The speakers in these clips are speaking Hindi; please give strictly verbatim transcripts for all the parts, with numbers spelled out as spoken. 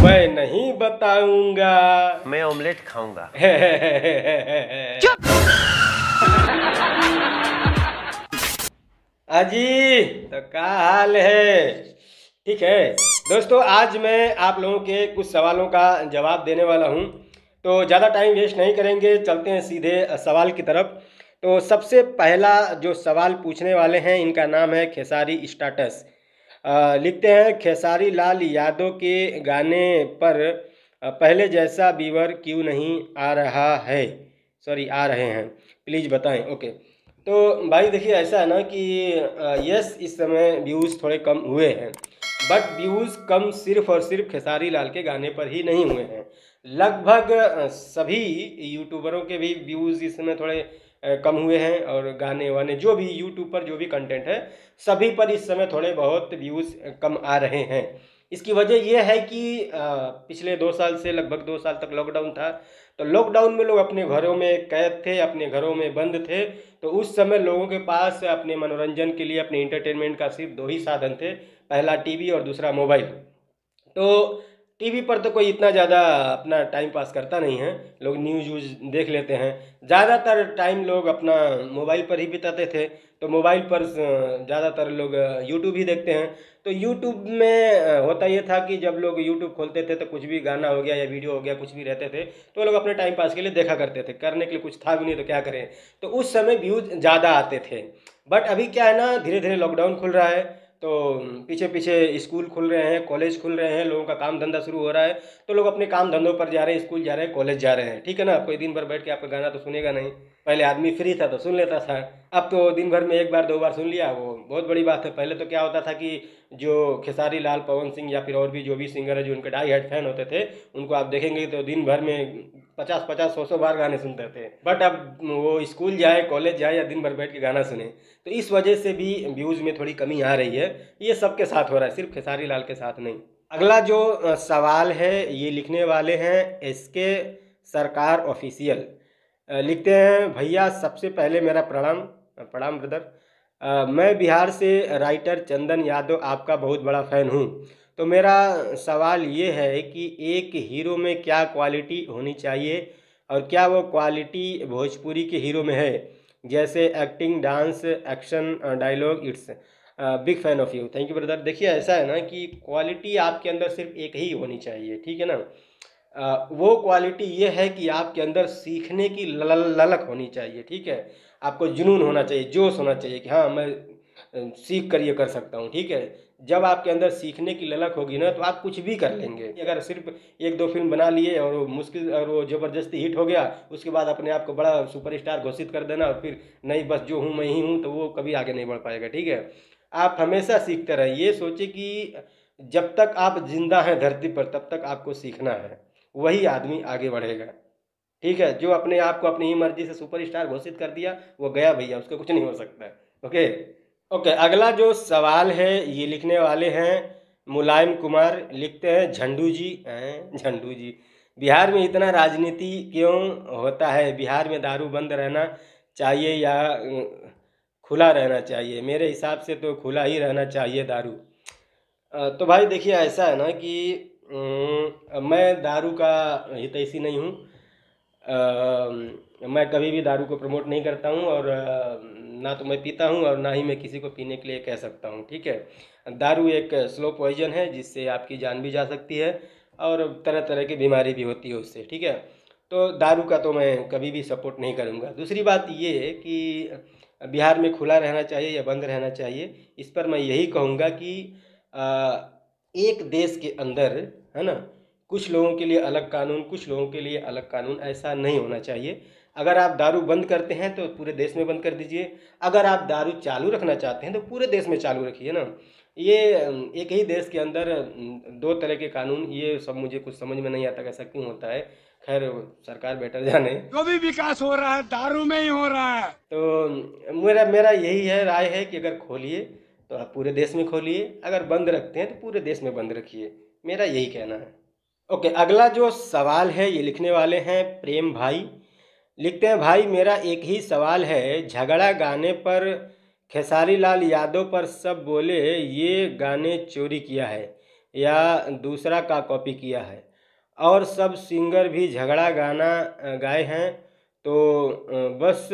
मैं नहीं बताऊंगा, मैं ऑमलेट खाऊंगा। चुप। अजी तो क्या हाल है? ठीक है दोस्तों, आज मैं आप लोगों के कुछ सवालों का जवाब देने वाला हूं, तो ज़्यादा टाइम वेस्ट नहीं करेंगे, चलते हैं सीधे सवाल की तरफ। तो सबसे पहला जो सवाल पूछने वाले हैं, इनका नाम है खेसारी स्टाटस। अ, लिखते हैं, खेसारी लाल यादव के गाने पर अ, पहले जैसा व्यूअर क्यों नहीं आ रहा है, सॉरी आ रहे हैं, प्लीज़ बताएं। ओके, तो भाई देखिए ऐसा है ना कि अ, यस इस समय व्यूज़ थोड़े कम हुए हैं, बट व्यूज़ कम सिर्फ और सिर्फ खेसारी लाल के गाने पर ही नहीं हुए हैं। लगभग अ, सभी यूट्यूबरों के भी व्यूज़ इस समय थोड़े अ, कम हुए हैं, और गाने वाने जो भी यूट्यूब पर जो भी कंटेंट है सभी पर इस समय थोड़े बहुत व्यूज़ कम आ रहे हैं। इसकी वजह यह है कि अ, पिछले दो साल से लगभग दो साल तक लॉकडाउन था, तो लॉकडाउन में लोग अपने घरों में कैद थे, अपने घरों में बंद थे, तो उस समय लोगों के पास अपने मनोरंजन के लिए, अपने इंटरटेनमेंट का सिर्फ दो ही साधन थे, पहला टीवी और दूसरा मोबाइल। तो टीवी पर तो कोई इतना ज़्यादा अपना टाइम पास करता नहीं है, लोग न्यूज़ व्यूज़ देख लेते हैं, ज़्यादातर टाइम लोग अपना मोबाइल पर ही बिताते थे, तो मोबाइल पर ज़्यादातर लोग यूट्यूब ही देखते हैं। तो यूट्यूब में अ, होता ये था कि जब लोग यूट्यूब खोलते थे तो कुछ भी गाना हो गया या वीडियो हो गया, कुछ भी रहते थे, तो लोग अपने टाइम पास के लिए देखा करते थे, करने के लिए कुछ था भी नहीं तो क्या करें, तो उस समय व्यूज़ ज़्यादा आते थे। बट अभी क्या है ना, धीरे धीरे लॉकडाउन खुल रहा है, तो पीछे पीछे स्कूल खुल रहे हैं, कॉलेज खुल रहे हैं, लोगों का काम धंधा शुरू हो रहा है, तो लोग अपने काम धंधों पर जा रहे हैं, स्कूल जा रहे हैं, कॉलेज जा रहे हैं, ठीक है ना। कोई दिन भर बैठ के आपका गाना तो सुनेगा नहीं, पहले आदमी फ्री था तो सुन लेता था, अब तो दिन भर में एक बार दो बार सुन लिया, वो बहुत बड़ी बात है। पहले तो क्या होता था कि जो खेसारी लाल, पवन सिंह या फिर और भी जो भी सिंगर है जो उनके डाई हार्ट फैन होते थे, उनको आप देखेंगे तो दिन भर में पचास पचास सौ सौ बार गाने सुनते थे। बट अब वो स्कूल जाए, कॉलेज जाए या दिन भर बैठ के गाना सुने, तो इस वजह से भी व्यूज़ में थोड़ी कमी आ रही है। ये सबके साथ हो रहा है, सिर्फ खेसारी लाल के साथ नहीं। अगला जो अ, सवाल है, ये लिखने वाले हैं एसके सरकार ऑफिशियल। अ, लिखते हैं, भैया सबसे पहले मेरा प्रणाम। अ, प्रणाम ब्रदर। अ, मैं बिहार से राइटर चंदन यादव आपका बहुत बड़ा फ़ैन हूँ। तो मेरा सवाल ये है कि एक हीरो में क्या क्वालिटी होनी चाहिए, और क्या वो क्वालिटी भोजपुरी के हीरो में है, जैसे acting, dance, action, dialogue. It's big fan of you, thank you brother. देखिए ऐसा है ना कि क्वालिटी आपके अंदर सिर्फ एक ही होनी चाहिए, ठीक है ना। अ, वो क्वालिटी ये है कि आपके अंदर सीखने की लल ललक होनी चाहिए, ठीक है। आपको जुनून होना चाहिए, जोश होना चाहिए कि हाँ मैं अ, सीख कर ये कर सकता हूँ, ठीक है। जब आपके अंदर सीखने की ललक होगी ना, तो आप कुछ भी कर लेंगे। अगर सिर्फ एक दो फिल्म बना लिए और वो मुश्किल और वो ज़बरदस्ती हिट हो गया, उसके बाद अपने आप को बड़ा सुपरस्टार घोषित कर देना और फिर नहीं बस जो हूँ मैं ही हूँ, तो वो कभी आगे नहीं बढ़ पाएगा, ठीक है। आप हमेशा सीखते रहें, ये सोचिए कि जब तक आप जिंदा हैं धरती पर तब तक आपको सीखना है, वही आदमी आगे बढ़ेगा, ठीक है। जो अपने आप को अपनी ही मर्जी से सुपरस्टार घोषित कर दिया, वो गया भैया, उसका कुछ नहीं हो सकता है। ओके ओके, अगला जो सवाल है, ये लिखने वाले हैं मुलायम कुमार। लिखते हैं, झंडू जी हैं, झंडू जी, बिहार में इतना राजनीति क्यों होता है? बिहार में दारू बंद रहना चाहिए या अ, खुला रहना चाहिए? मेरे हिसाब से तो खुला ही रहना चाहिए दारू। अ, तो भाई देखिए ऐसा है ना कि अम, मैं दारू का हितैषी नहीं हूँ। अ, मैं कभी भी दारू को प्रमोट नहीं करता हूँ, और अ, ना तो मैं पीता हूँ और ना ही मैं किसी को पीने के लिए कह सकता हूँ, ठीक है। दारू एक स्लो पॉइजन है जिससे आपकी जान भी जा सकती है, और तरह तरह की बीमारी भी होती है उससे, ठीक है। तो दारू का तो मैं कभी भी सपोर्ट नहीं करूँगा। दूसरी बात ये है कि बिहार में खुला रहना चाहिए या बंद रहना चाहिए, इस पर मैं यही कहूँगा कि अ, एक देश के अंदर, है ना, कुछ लोगों के लिए अलग कानून, कुछ लोगों के लिए अलग कानून, ऐसा नहीं होना चाहिए। अगर आप दारू बंद करते हैं तो पूरे देश में बंद कर दीजिए, अगर आप दारू चालू रखना चाहते हैं तो पूरे देश में चालू रखिए ना। ये अम, एक ही देश के अंदर अम, दो तरह के कानून, ये सब मुझे कुछ समझ में नहीं आता कैसा क्यों होता है। खैर सरकार बेटर जाने। जो भी विकास हो रहा है दारू में ही हो रहा है। तो मेरा मेरा यही है, राय है कि अगर खोलिए तो आप पूरे देश में खोलिए, अगर बंद रखते हैं तो पूरे देश में बंद रखिए, मेरा यही कहना है। ओके, अगला जो सवाल है, ये लिखने वाले हैं प्रेम भाई। लिखते हैं, भाई मेरा एक ही सवाल है, झगड़ा गाने पर खेसारी लाल यादव पर सब बोले ये गाने चोरी किया है, या दूसरा का कॉपी किया है। और सब सिंगर भी झगड़ा गाना गाए हैं, तो बस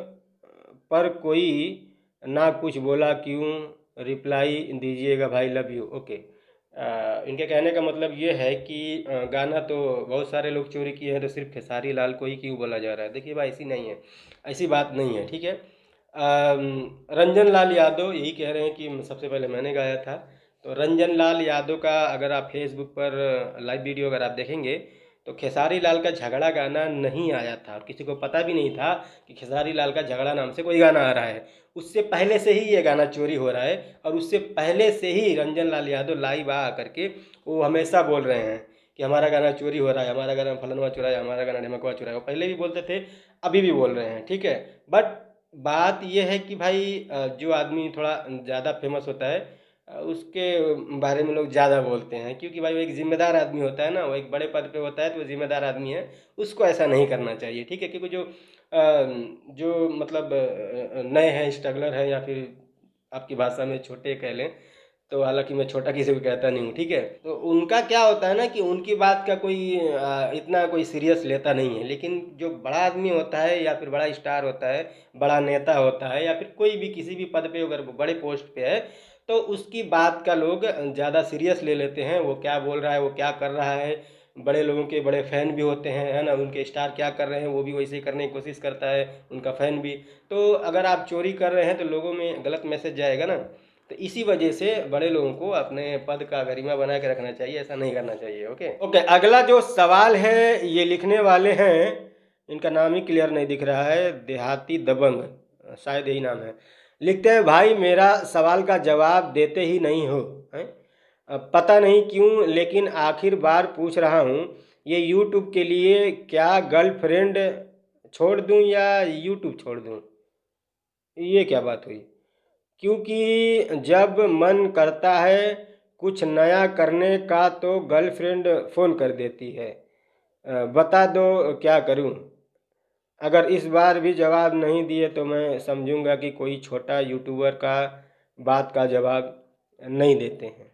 पर कोई ना कुछ बोला क्यों, रिप्लाई दीजिएगा भाई, लव यू। ओके, आ, इनके कहने का मतलब ये है कि आ, गाना तो बहुत सारे लोग चोरी किए हैं, तो सिर्फ खेसारी लाल को ही क्यों बोला जा रहा है। देखिए भाई, ऐसी नहीं है, ऐसी बात नहीं है, ठीक है। आ, रंजन लाल यादव यही कह रहे हैं कि सबसे पहले मैंने गाया था। तो रंजन लाल यादव का अगर आप फेसबुक पर लाइव वीडियो अगर आप देखेंगे तो खेसारी लाल का झगड़ा गाना नहीं आया था, और किसी को पता भी नहीं था कि खेसारी लाल का झगड़ा नाम से कोई गाना आ रहा है। उससे पहले से ही ये गाना चोरी हो रहा है, और उससे पहले से ही रंजन लाल यादव लाइव आ करके वो हमेशा बोल रहे हैं कि हमारा गाना चोरी हो रहा है, हमारा गाना फलनवा चुरा है, हमारा गाना ढिमकवा चुरा है। वो पहले भी बोलते थे, अभी भी बोल रहे हैं, ठीक है। बट बात यह है कि भाई जो आदमी थोड़ा ज़्यादा फेमस होता है उसके बारे में लोग ज़्यादा बोलते हैं, क्योंकि भाई वो एक जिम्मेदार आदमी होता है ना, वो एक बड़े पद पे होता है, तो वो जिम्मेदार आदमी है, उसको ऐसा नहीं करना चाहिए, ठीक है। क्योंकि जो जो मतलब नए हैं, स्ट्रगलर हैं, या फिर आपकी भाषा में छोटे कह लें, तो हालांकि मैं छोटा किसी को कहता नहीं हूँ, ठीक है। तो उनका क्या होता है ना कि उनकी बात का कोई इतना कोई सीरियस लेता नहीं है, लेकिन जो बड़ा आदमी होता है या फिर बड़ा स्टार होता है, बड़ा नेता होता है, या फिर कोई भी किसी भी पद पे अगर बड़े पोस्ट पे है, तो उसकी बात का लोग ज़्यादा सीरियस ले लेते हैं। वो क्या बोल रहा है, वो क्या कर रहा है, बड़े लोगों के बड़े फ़ैन भी होते हैं, है ना। उनके स्टार क्या कर रहे हैं वो भी वैसे ही करने की कोशिश करता है, उनका फ़ैन भी। तो अगर आप चोरी कर रहे हैं तो लोगों में गलत मैसेज जाएगा ना, तो इसी वजह से बड़े लोगों को अपने पद का गरिमा बना के रखना चाहिए, ऐसा नहीं करना चाहिए। ओके ओके, अगला जो सवाल है ये लिखने वाले हैं, इनका नाम ही क्लियर नहीं दिख रहा है, देहाती दबंग शायद यही नाम है। लिखते हैं, भाई मेरा सवाल का जवाब देते ही नहीं हो, है? पता नहीं क्यों, लेकिन आखिर बार पूछ रहा हूँ, ये यूट्यूब के लिए क्या गर्लफ्रेंड छोड़ दूँ या यूट्यूब छोड़ दूँ? ये क्या बात हुई? क्योंकि जब मन करता है कुछ नया करने का तो गर्लफ्रेंड फ़ोन कर देती है। बता दो क्या करूं? अगर इस बार भी जवाब नहीं दिए तो मैं समझूंगा कि कोई छोटा यूट्यूबर का बात का जवाब नहीं देते हैं।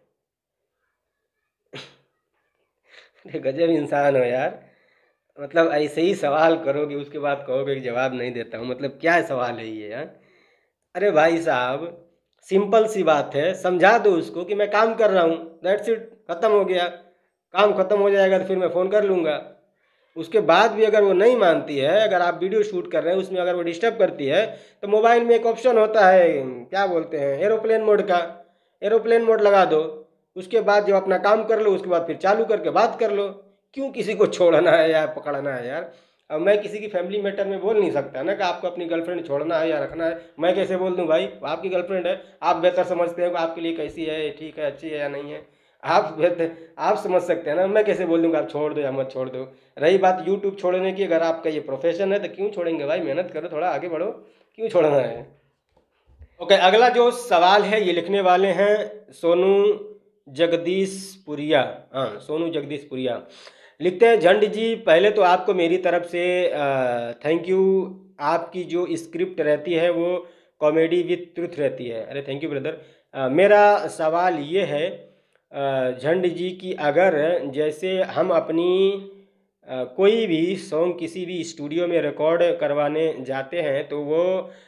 गजब इंसान हो यार, मतलब ऐसे ही सवाल करोगे उसके बाद कहोगे कि जवाब नहीं देता हूँ, मतलब क्या सवाल है ये यार। अरे भाई साहब, सिंपल सी बात है, समझा दो उसको कि मैं काम कर रहा हूँ, दैट्स इट, ख़त्म हो गया। काम ख़त्म हो जाएगा तो फिर मैं फ़ोन कर लूँगा। उसके बाद भी अगर वो नहीं मानती है, अगर आप वीडियो शूट कर रहे हैं उसमें अगर वो डिस्टर्ब करती है, तो मोबाइल में एक ऑप्शन होता है, क्या बोलते हैं, एरोप्लेन मोड का, एरोप्लेन मोड लगा दो। उसके बाद जब अपना काम कर लो उसके बाद फिर चालू करके बात कर लो। क्यों किसी को छोड़ना है या पकड़ना है यार? अब मैं किसी की फैमिली मैटर में बोल नहीं सकता ना कि आपको अपनी गर्लफ्रेंड छोड़ना है या रखना है। मैं कैसे बोल दूं भाई, आपकी गर्लफ्रेंड है, आप बेहतर समझते हैं कि आपके लिए कैसी है, ठीक है, अच्छी है या नहीं है, आप बेहतर आप समझ सकते हैं ना। मैं कैसे बोल दूंगा आप छोड़ दो या मत छोड़ दो। रही बात यूट्यूब छोड़ने की, अगर आपका ये प्रोफेशन है तो क्यों छोड़ेंगे भाई, मेहनत करो, थोड़ा आगे बढ़ो, क्यों छोड़ना है। ओके, अगला जो सवाल है ये लिखने वाले हैं सोनू जगदीशपुरिया, हाँ सोनू जगदीशपुरिया। लिखते हैं, झंड जी पहले तो आपको मेरी तरफ से थैंक यू। आपकी जो स्क्रिप्ट रहती है वो कॉमेडी विद ट्रुथ रहती है। अरे थैंक यू ब्रदर। मेरा सवाल ये है झंड जी की, अगर जैसे हम अपनी आ, कोई भी सॉन्ग किसी भी स्टूडियो में रिकॉर्ड करवाने जाते हैं तो वो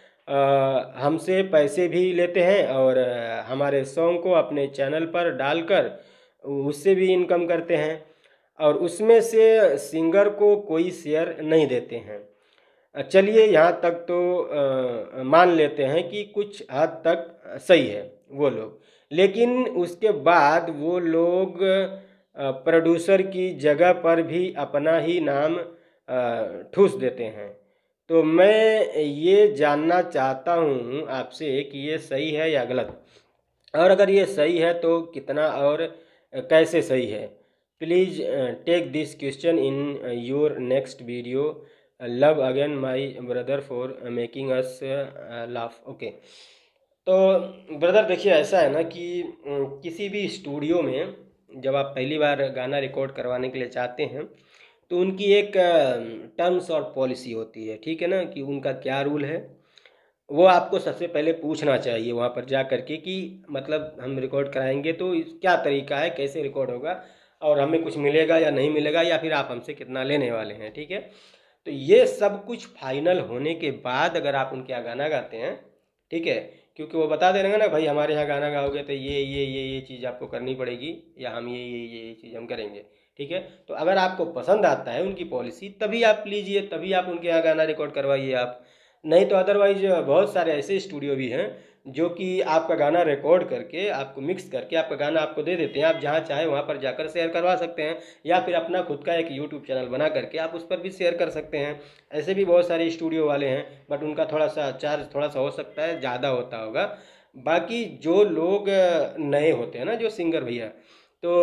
हमसे पैसे भी लेते हैं और हमारे सॉन्ग को अपने चैनल पर डालकर उससे भी इनकम करते हैं, और उसमें से सिंगर को कोई शेयर नहीं देते हैं। चलिए यहाँ तक तो आ, मान लेते हैं कि कुछ हद तक सही है वो लोग, लेकिन उसके बाद वो लोग प्रोड्यूसर की जगह पर भी अपना ही नाम ठूस देते हैं। तो मैं ये जानना चाहता हूँ आपसे कि ये सही है या गलत, और अगर ये सही है तो कितना और कैसे सही है। Please take this question in your next video. Love again my brother for making us laugh. Okay, तो ब्रदर देखिए ऐसा है ना कि किसी भी स्टूडियो में जब आप पहली बार गाना रिकॉर्ड करवाने के लिए चाहते हैं तो उनकी एक टर्म्स और पॉलिसी होती है, ठीक है ना, कि उनका क्या रूल है। वो आपको सबसे पहले पूछना चाहिए वहाँ पर जा कर के कि मतलब हम रिकॉर्ड कराएंगे तो इस- क्या तरीका है, कैसे रिकॉर्ड होगा और हमें कुछ मिलेगा या नहीं मिलेगा, या फिर आप हमसे कितना लेने वाले हैं। ठीक है, तो ये सब कुछ फाइनल होने के बाद अगर आप उनके यहाँ गाना गाते हैं, ठीक है, क्योंकि वो बता दे रहे हैं ना भाई हमारे यहाँ गाना गाओगे तो ये ये ये ये चीज़ आपको करनी पड़ेगी, या हम ये ये ये ये चीज़ हम करेंगे। ठीक है, तो अगर आपको पसंद आता है उनकी पॉलिसी तभी आप लीजिए, तभी आप उनके यहाँ गाना रिकॉर्ड करवाइए आप, नहीं तो अदरवाइज बहुत सारे ऐसे स्टूडियो भी हैं जो कि आपका गाना रिकॉर्ड करके आपको मिक्स करके आपका गाना आपको दे देते हैं, आप जहाँ चाहे वहाँ पर जाकर शेयर करवा सकते हैं, या फिर अपना खुद का एक यूट्यूब चैनल बना करके आप उस पर भी शेयर कर सकते हैं। ऐसे भी बहुत सारे स्टूडियो वाले हैं, बट उनका थोड़ा सा चार्ज थोड़ा सा हो सकता है ज़्यादा होता होगा। बाकी जो लोग अ, नए होते हैं ना, जो सिंगर भैया, तो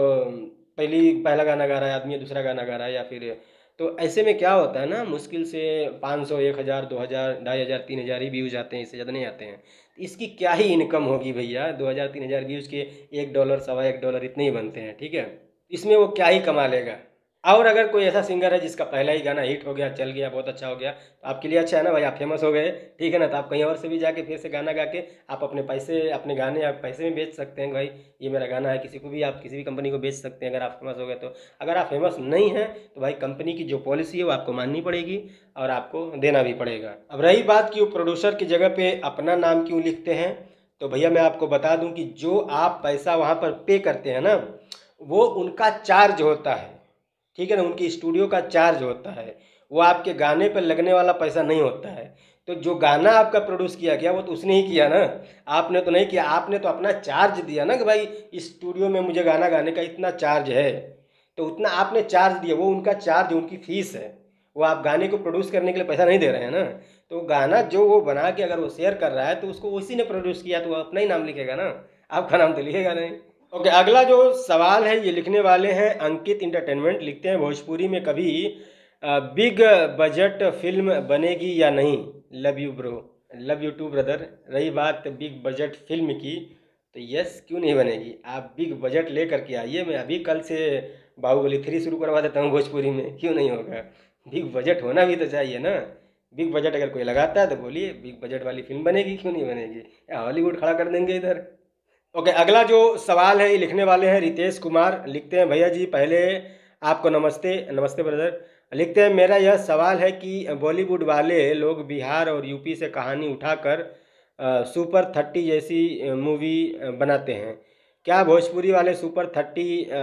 अ, पहली पहला गाना गा रहा है आदमी, दूसरा गाना गा रहा है, या फिर तो ऐसे में क्या होता है ना, मुश्किल से पाँच सौ, एक हज़ार, दो हज़ार, ढाई हज़ार, तीन हज़ार ही व्यूज़ आते हैं, इससे ज़्यादा नहीं आते हैं। इसकी क्या ही इनकम होगी भैया, दो हज़ार तीन हज़ार व्यूज़ के एक डॉलर सवा एक डॉलर इतने ही बनते हैं। ठीक है, इसमें वो क्या ही कमा लेगा। और अगर कोई ऐसा सिंगर है जिसका पहला ही गाना हिट हो गया, चल गया, बहुत अच्छा हो गया, तो आपके लिए अच्छा है ना भाई, आप फेमस हो गए। ठीक है ना, तो आप कहीं और से भी जाके फिर से गाना गा के आप अपने पैसे, अपने गाने आप पैसे में बेच सकते हैं भाई, ये मेरा गाना है, किसी को भी आप किसी भी कंपनी को बेच सकते हैं अगर आप फेमस हो गए तो। अगर आप फेमस नहीं हैं तो भाई कंपनी की जो पॉलिसी है वो आपको माननी पड़ेगी और आपको देना भी पड़ेगा। अब रही बात कि वो प्रोड्यूसर की जगह पे अपना नाम क्यों लिखते हैं, तो भैया मैं आपको बता दूं कि जो आप पैसा वहाँ पर पे करते हैं ना, वो उनका चार्ज होता है। ठीक है ना, उनकी स्टूडियो का चार्ज होता है, वो आपके गाने पर लगने वाला पैसा नहीं होता है। तो जो गाना आपका प्रोड्यूस किया गया वो तो उसने ही किया ना, आपने तो नहीं किया। आपने तो अपना चार्ज दिया ना कि भाई इस स्टूडियो में मुझे गाना गाने का इतना चार्ज है, तो उतना आपने चार्ज दिया, वो उनका चार्ज, उनकी फीस है। वो आप गाने को प्रोड्यूस करने के लिए पैसा नहीं दे रहे हैं ना। तो गाना जो वो बना के अगर वो शेयर कर रहा है तो उसको उसी ने प्रोड्यूस किया, तो वो अपना ही नाम लिखेगा ना, आपका नाम तो लिखेगा नहीं। ओके, अगला जो सवाल है ये लिखने वाले हैं अंकित इंटरटेनमेंट, लिखते हैं भोजपुरी में कभी अ, बिग बजट फिल्म बनेगी या नहीं। Love you bro, love you too brother. रही बात बिग बजट फिल्म की, तो यस क्यों नहीं बनेगी, आप बिग बजट लेकर के आइए, मैं अभी कल से बाहुबली थ्री शुरू करवा देता हूँ भोजपुरी में, क्यों नहीं होगा। बिग बजट होना भी तो चाहिए ना। बिग बजट अगर कोई लगाता है तो बोलिए बिग बजट वाली फिल्म बनेगी, क्यों नहीं बनेगी, या हॉलीवुड खड़ा कर देंगे इधर। ओके, अगला जो सवाल है ये लिखने वाले हैं रितेश कुमार, लिखते हैं भैया जी पहले आपको नमस्ते। नमस्ते ब्रदर। लिखते हैं मेरा यह सवाल है कि बॉलीवुड वाले लोग बिहार और यूपी से कहानी उठाकर अ, सुपर थर्टी जैसी अ, मूवी अ, बनाते हैं, क्या भोजपुरी वाले सुपर थर्टी अ,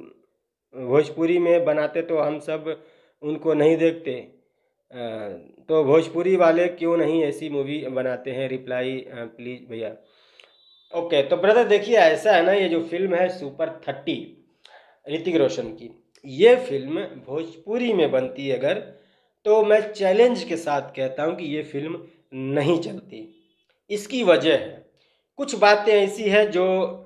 भोजपुरी में बनाते तो हम सब उनको नहीं देखते, अ, तो भोजपुरी वाले क्यों नहीं ऐसी मूवी बनाते हैं, रिप्लाई प्लीज़ भैया। ओके, तो ब्रदर देखिए ऐसा है ना, ये जो फिल्म है सुपर थर्टी ऋतिक रोशन की, ये फिल्म भोजपुरी में बनती है अगर, तो मैं चैलेंज के साथ कहता हूँ कि ये फिल्म नहीं चलती। इसकी वजह है, कुछ बातें ऐसी है जो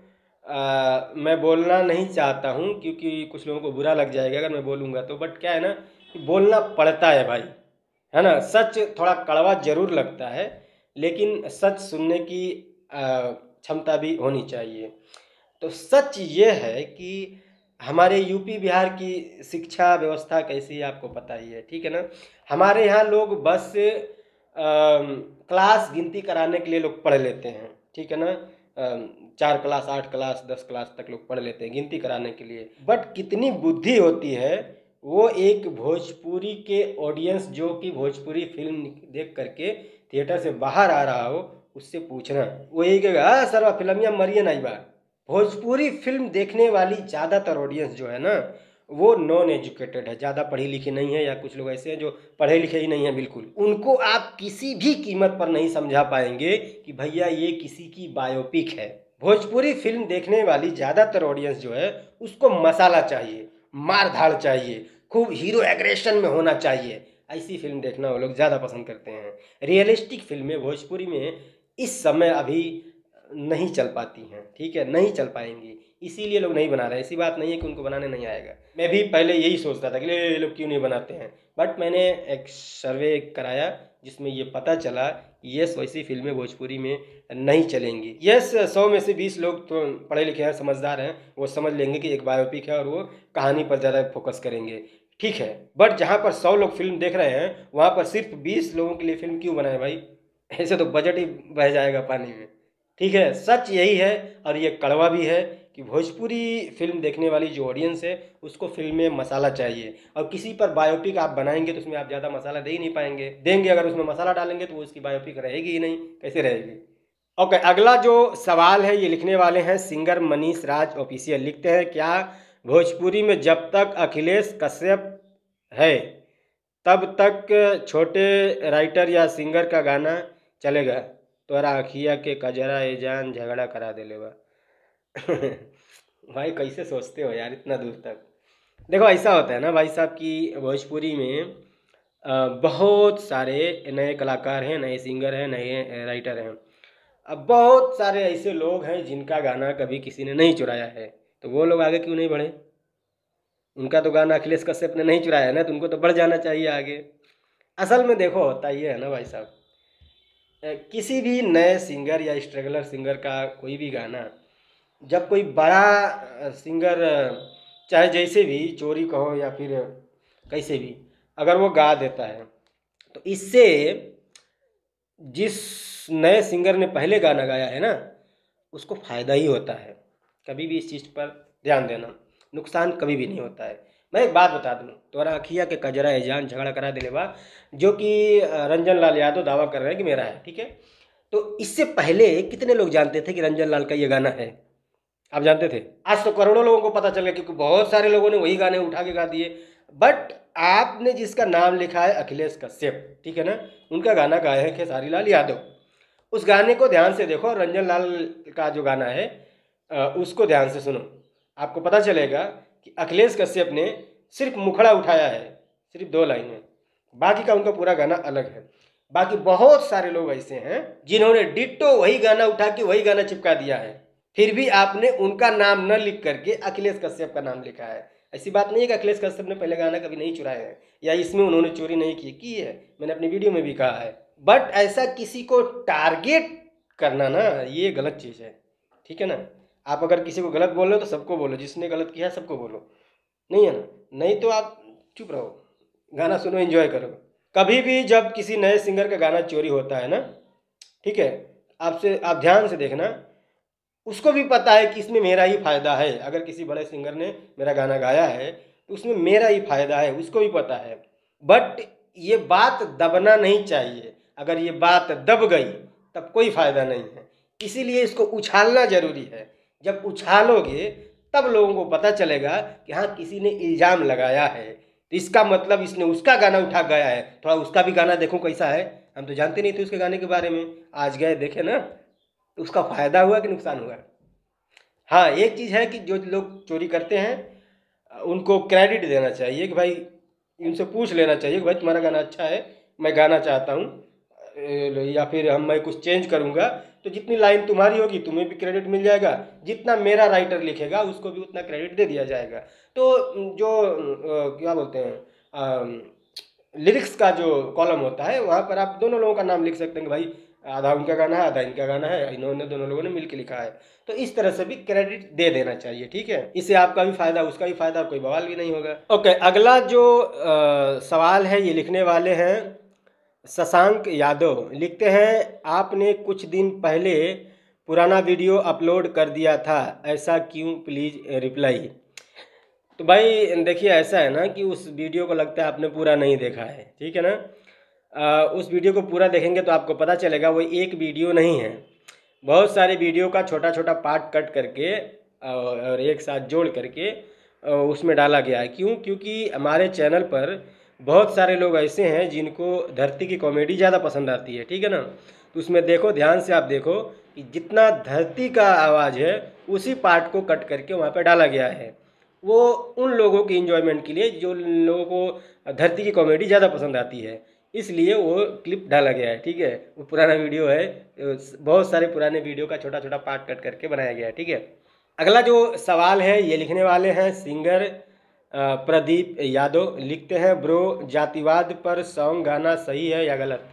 आ, मैं बोलना नहीं चाहता हूँ क्योंकि कुछ लोगों को बुरा लग जाएगा अगर मैं बोलूँगा तो, बट क्या है ना कि बोलना पड़ता है भाई, है ना। सच थोड़ा कड़वा जरूर लगता है, लेकिन सच सुनने की आ, क्षमता भी होनी चाहिए। तो सच ये है कि हमारे यूपी बिहार की शिक्षा व्यवस्था कैसी है आपको पता ही है, ठीक है ना। हमारे यहाँ लोग बस अम, क्लास गिनती कराने के लिए लोग पढ़ लेते हैं, ठीक है ना। अम, चार क्लास, आठ क्लास, दस क्लास तक लोग पढ़ लेते हैं गिनती कराने के लिए, बट कितनी बुद्धि होती है वो एक भोजपुरी के ऑडियंस जो कि भोजपुरी फिल्म देख करके थिएटर से बाहर आ रहा हो उससे पूछना, वो यही कहेगा हाँ सर फिल्मिया मरिए नहीं बा। भोजपुरी फिल्म देखने वाली ज़्यादातर ऑडियंस जो है ना वो नॉन एजुकेटेड है, ज़्यादा पढ़ी लिखी नहीं है, या कुछ लोग ऐसे हैं जो पढ़े लिखे ही नहीं है बिल्कुल। उनको आप किसी भी कीमत पर नहीं समझा पाएंगे कि भैया ये किसी की बायोपिक है। भोजपुरी फिल्म देखने वाली ज़्यादातर ऑडियंस जो है उसको मसाला चाहिए, मार धाड़ चाहिए, खूब हीरो एग्रेशन में होना चाहिए, ऐसी फिल्म देखना वो लोग ज़्यादा पसंद करते हैं। रियलिस्टिक फिल्में भोजपुरी में इस समय अभी नहीं चल पाती हैं, ठीक है, नहीं चल पाएंगी, इसीलिए लोग नहीं बना रहे। ऐसी बात नहीं है कि उनको बनाने नहीं आएगा। मैं भी पहले यही सोचता था कि ये लोग क्यों नहीं बनाते हैं, बट मैंने एक सर्वे कराया जिसमें ये पता चला यस वैसी फिल्में भोजपुरी में नहीं चलेंगी। यस, सौ में से बीस लोग तो पढ़े लिखे हैं, समझदार हैं, वो समझ लेंगे कि एक बायोपिक है और वो कहानी पर ज़्यादा फोकस करेंगे, ठीक है। बट जहाँ पर सौ लोग फिल्म देख रहे हैं वहाँ पर सिर्फ बीस लोगों के लिए फिल्म क्यों बनाए भाई ऐसे तो बजट ही बह जाएगा पानी में। ठीक है, सच यही है और ये कड़वा भी है कि भोजपुरी फिल्म देखने वाली जो ऑडियंस है उसको फिल्म में मसाला चाहिए, और किसी पर बायोपिक आप बनाएंगे तो उसमें आप ज़्यादा मसाला दे ही नहीं पाएंगे, देंगे अगर उसमें मसाला डालेंगे तो वो उसकी बायोपिक रहेगी ही नहीं, कैसे रहेगी। ओके, अगला जो सवाल है ये लिखने वाले हैं सिंगर मनीष राज ऑफिशियल। लिखते हैं, क्या भोजपुरी में जब तक अखिलेश कश्यप है तब तक छोटे राइटर या सिंगर का गाना चलेगा? तोरा अखिया के कजरा ए जान झगड़ा करा देले बा। भाई कैसे सोचते हो यार इतना दूर तक। देखो ऐसा होता है ना भाई साहब कि भोजपुरी में अ, बहुत सारे नए कलाकार हैं, नए सिंगर हैं, नए राइटर हैं। अब बहुत सारे ऐसे लोग हैं जिनका गाना कभी किसी ने नहीं चुराया है, तो वो लोग आगे क्यों नहीं बढ़े? उनका तो गाना अखिलेश कश्यप ने नहीं चुराया है ना, तो उनको तो बढ़ जाना चाहिए आगे। असल में देखो होता ये है ना भाई साहब, अ, किसी भी नए सिंगर या स्ट्रगलर सिंगर का कोई भी गाना जब कोई बड़ा अ, सिंगर अ, चाहे जैसे भी चोरी कहो या फिर कैसे भी अगर वो गा देता है तो इससे जिस नए सिंगर ने पहले गाना गाया है ना उसको फ़ायदा ही होता है। कभी भी इस चीज़ पर ध्यान देना, नुकसान कभी भी नहीं होता है। मैं एक बात बता दूं, तोरा अखिया के कजरा है जान झगड़ा करा दिले बा, जो कि अ, रंजन लाल यादव दावा कर रहे हैं कि मेरा है, ठीक है। तो इससे पहले कितने लोग जानते थे कि रंजन लाल का ये गाना है? आप जानते थे? आज तो करोड़ों लोगों को पता चल गया क्योंकि बहुत सारे लोगों ने वही गाने उठा के गा दिए। बट आपने जिसका नाम लिखा है अखिलेश कश्यप, ठीक है ना, उनका गाना गाए हैं खेसारी लाल यादव। उस गाने को ध्यान से देखो, रंजन लाल का जो गाना है अ, उसको ध्यान से सुनो, आपको पता चलेगा कि अखिलेश कश्यप ने सिर्फ मुखड़ा उठाया है, सिर्फ दो लाइनें, बाकी का उनका पूरा गाना अलग है। बाकी बहुत सारे लोग ऐसे हैं जिन्होंने डिट्टो वही गाना उठा के वही गाना चिपका दिया है, फिर भी आपने उनका नाम न लिख करके अखिलेश कश्यप का नाम लिखा है। ऐसी बात नहीं है कि अखिलेश कश्यप ने पहले गाना कभी नहीं चुराया है या इसमें उन्होंने चोरी नहीं की की है, मैंने अपनी वीडियो में भी कहा है। बट ऐसा किसी को टारगेट करना ना ये गलत चीज़ है, ठीक है ना। आप अगर किसी को गलत बोल रहे हो तो सबको बोलो, जिसने गलत किया है सबको बोलो, नहीं है ना, नहीं तो आप चुप रहो, गाना सुनो, एंजॉय करो। कभी भी जब किसी नए सिंगर का गाना चोरी होता है ना, ठीक है, आपसे आप ध्यान से देखना, उसको भी पता है कि इसमें मेरा ही फायदा है। अगर किसी बड़े सिंगर ने मेरा गाना गाया है तो उसमें मेरा ही फायदा है, उसको भी पता है। बट ये बात दबना नहीं चाहिए, अगर ये बात दब गई तब कोई फायदा नहीं है, इसीलिए इसको उछालना जरूरी है। जब उछालोगे तब लोगों को पता चलेगा कि हाँ किसी ने इल्ज़ाम लगाया है, तो इसका मतलब इसने उसका गाना उठा गया है, थोड़ा उसका भी गाना देखो कैसा है। हम तो जानते नहीं थे उसके गाने के बारे में, आज गए देखे ना, तो उसका फ़ायदा हुआ कि नुकसान हुआ? हाँ, एक चीज़ है कि जो लोग चोरी करते हैं उनको क्रेडिट देना चाहिए कि भाई, उनसे पूछ लेना चाहिए कि भाई तुम्हारा गाना अच्छा है, मैं गाना चाहता हूँ, या फिर हम मैं कुछ चेंज करूँगा, तो जितनी लाइन तुम्हारी होगी तुम्हें भी क्रेडिट मिल जाएगा, जितना मेरा राइटर लिखेगा उसको भी उतना क्रेडिट दे दिया जाएगा। तो जो अ, क्या बोलते हैं लिरिक्स का जो कॉलम होता है वहाँ पर आप दोनों लोगों का नाम लिख सकते हैं कि भाई आधा उनका गाना है आधा इनका गाना है, इन्होंने दोनों लोगों ने मिलकर लिखा है। तो इस तरह से भी क्रेडिट दे देना चाहिए, ठीक है, इससे आपका भी फायदा उसका भी फायदा, कोई बवाल भी नहीं होगा। ओके, अगला जो आ, सवाल है ये लिखने वाले हैं शशांक यादव। लिखते हैं, आपने कुछ दिन पहले पुराना वीडियो अपलोड कर दिया था, ऐसा क्यों, प्लीज़ रिप्लाई। तो भाई देखिए ऐसा है ना कि उस वीडियो को लगता है आपने पूरा नहीं देखा है, ठीक है ना। आ, उस वीडियो को पूरा देखेंगे तो आपको पता चलेगा वो एक वीडियो नहीं है, बहुत सारे वीडियो का छोटा छोटा पार्ट कट करके और एक साथ जोड़ करके उसमें डाला गया है। क्यों? क्योंकि हमारे चैनल पर बहुत सारे लोग ऐसे हैं जिनको धरती की कॉमेडी ज़्यादा पसंद आती है, ठीक है ना। तो उसमें देखो, ध्यान से आप देखो कि जितना धरती का आवाज़ है उसी पार्ट को कट करके वहाँ पर डाला गया है। वो उन लोगों की इन्जॉयमेंट के लिए जो लोगों को धरती की कॉमेडी ज़्यादा पसंद आती है, इसलिए वो क्लिप डाला गया है, ठीक है। वो पुराना वीडियो है, बहुत सारे पुराने वीडियो का छोटा छोटा पार्ट कट करके बनाया गया है, ठीक है। अगला जो सवाल है ये लिखने वाले हैं सिंगर प्रदीप यादव। लिखते हैं, ब्रो जातिवाद पर सॉन्ग गाना सही है या गलत?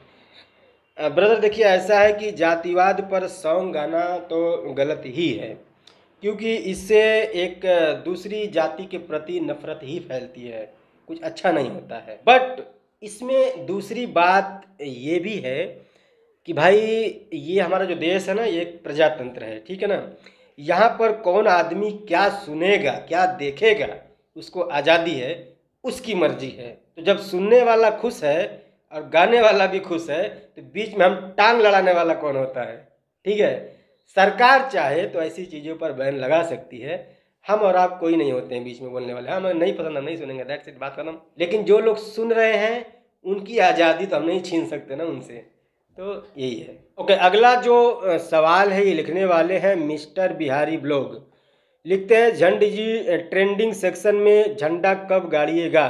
ब्रदर देखिए ऐसा है कि जातिवाद पर सॉन्ग गाना तो गलत ही है, क्योंकि इससे एक दूसरी जाति के प्रति नफरत ही फैलती है, कुछ अच्छा नहीं होता है। बट इसमें दूसरी बात ये भी है कि भाई ये हमारा जो देश है ना, ये एक प्रजातंत्र है, ठीक है ना। यहाँ पर कौन आदमी क्या सुनेगा क्या देखेगा, उसको आज़ादी है, उसकी मर्जी है। तो जब सुनने वाला खुश है और गाने वाला भी खुश है, तो बीच में हम टांग लड़ाने वाला कौन होता है? ठीक है, सरकार चाहे तो ऐसी चीज़ों पर बैन लगा सकती है, हम और आप कोई नहीं होते हैं बीच में बोलने वाले। हमें नहीं पसंद, हम नहीं सुनेंगे, दैट्स इट, बात खत्म। लेकिन जो लोग सुन रहे हैं उनकी आज़ादी तो हम नहीं छीन सकते ना उनसे, तो यही है। ओके, अगला जो अ, सवाल है ये लिखने वाले हैं मिस्टर बिहारी ब्लॉग। लिखते हैं, झंड जी ट्रेंडिंग सेक्शन में झंडा कब गाड़िएगा?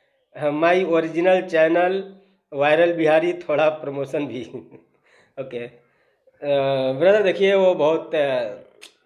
My original channel viral Bihari, थोड़ा प्रमोशन भी। ओके ब्रदर, देखिए वो बहुत अ,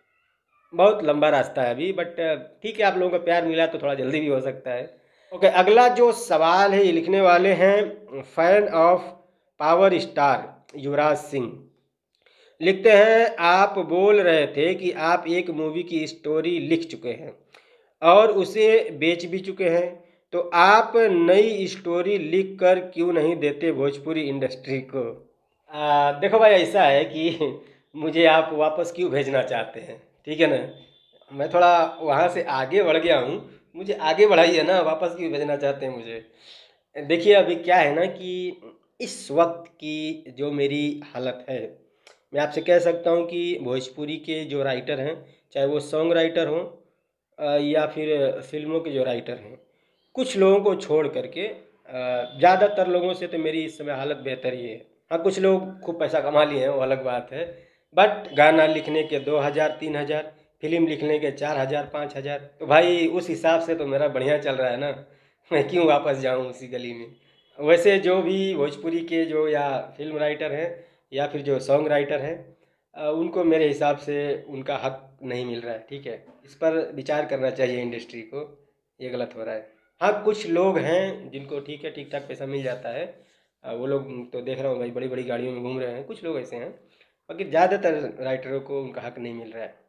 बहुत लंबा रास्ता है अभी, बट ठीक है, आप लोगों का प्यार मिला तो थोड़ा जल्दी भी हो सकता है। ओके, अगला जो सवाल है ये लिखने वाले हैं fan of power star Yuvraj Singh. लिखते हैं, आप बोल रहे थे कि आप एक मूवी की स्टोरी लिख चुके हैं और उसे बेच भी चुके हैं, तो आप नई स्टोरी लिख कर क्यों नहीं देते भोजपुरी इंडस्ट्री को? आ, देखो भाई, ऐसा है कि मुझे आप वापस क्यों भेजना चाहते हैं, ठीक है ना। मैं थोड़ा वहाँ से आगे बढ़ गया हूँ, मुझे आगे बढ़ाइए ना, वापस क्यों भेजना चाहते हैं मुझे? देखिए अभी क्या है ना कि इस वक्त की जो मेरी हालत है, मैं आपसे कह सकता हूँ कि भोजपुरी के जो राइटर हैं, चाहे वो सॉन्ग राइटर हों अ, या फिर फिल्मों के जो राइटर हैं, कुछ लोगों को छोड़ करके अ, ज़्यादातर लोगों से तो मेरी इस समय हालत बेहतर ही है। हाँ, कुछ लोग खूब पैसा कमा लिए हैं, वो अलग बात है, बट गाना लिखने के दो हज़ार तीन हज़ार, फिल्म लिखने के चार हज़ार पाँच हज़ार, तो भाई उस हिसाब से तो मेरा बढ़िया चल रहा है ना। मैं क्यों वापस जाऊँ उसी गली में? वैसे जो भी भोजपुरी के जो या फिल्म राइटर हैं या फिर जो सॉन्ग राइटर हैं, अ, उनको मेरे हिसाब से उनका हक नहीं मिल रहा है, ठीक है। इस पर विचार करना चाहिए इंडस्ट्री को, ये गलत हो रहा है। हाँ, कुछ लोग हैं जिनको ठीक है, ठीक ठाक पैसा मिल जाता है, अ, वो लोग तो देख रहा हूँ भाई, बड़ी बड़ी गाड़ियों में घूम रहे हैं, कुछ लोग ऐसे हैं, बाकी ज़्यादातर राइटरों को उनका हक नहीं मिल रहा है।